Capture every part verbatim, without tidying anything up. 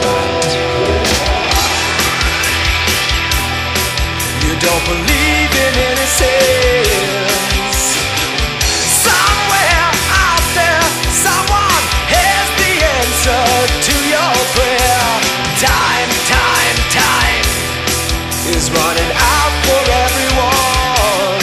You don't believe in innocence. Somewhere out there, someone has the answer to your prayer. Time, time, time is running out for everyone.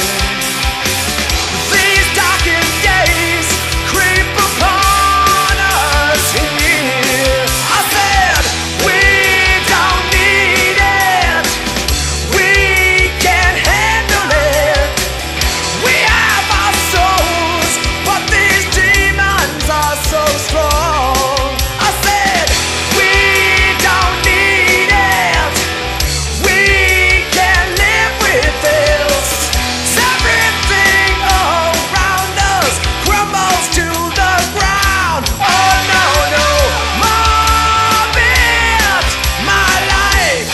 These darkened days creep upon us here. I said, we don't need it. We can't handle it. We have our souls, but these demons are so strong. I said, we don't need it. We can't live with this. Everything around us crumbles to the ground. Oh no, no, more of it, my life.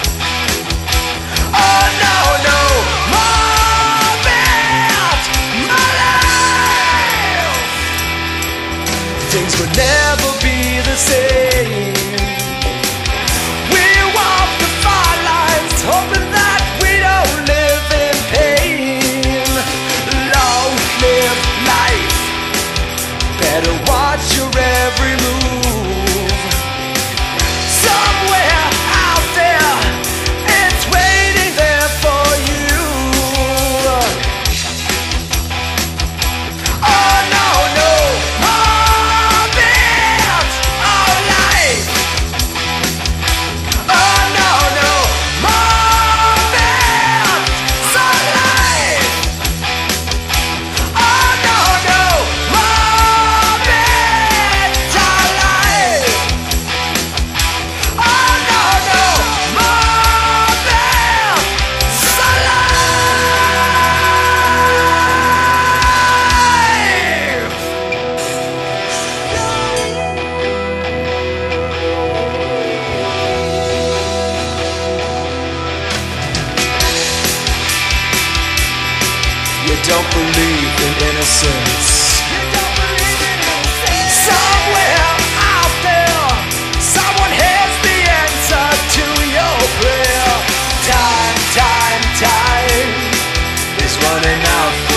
Oh no, no, more of it, my life. Things would never be the same. We walk the fine lines, hoping that we don't live in pain. Long live life. Better watch your every move. Somewhere out there, it's waiting there for you. Oh no, no, more of it, oh life. Oh no, no, more of it, so life. Oh no, no, more of it, so life. Oh no, no, more of it, so life. You don't believe in innocence. Somewhere out there, someone has the answer to your prayer. Time, time, time is running out